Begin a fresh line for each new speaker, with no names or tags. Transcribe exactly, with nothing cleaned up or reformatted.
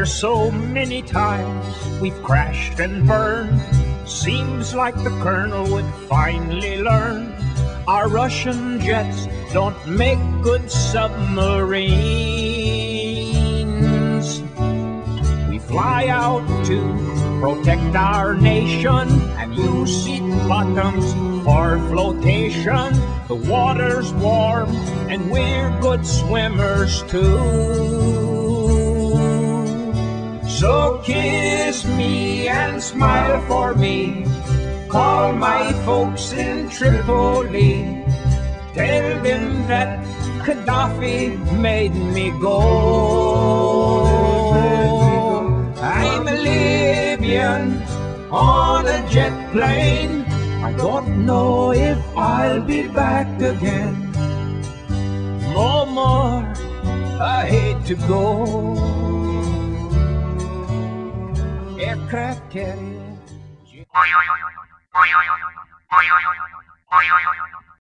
There's so many times we've crashed and burned. Seems like the Colonel would finally learn. Our Russian jets don't make good submarines. We fly out to protect our nation and use seat bottoms for flotation. The water's warm and we're good swimmers too. So kiss me and smile for me. Call my folks in Tripoli. Tell them that Gaddafi made me go. I'm a Libyan on a jet plane. I don't know if I'll be back again. No more, I hate to go. Aircraft carrier.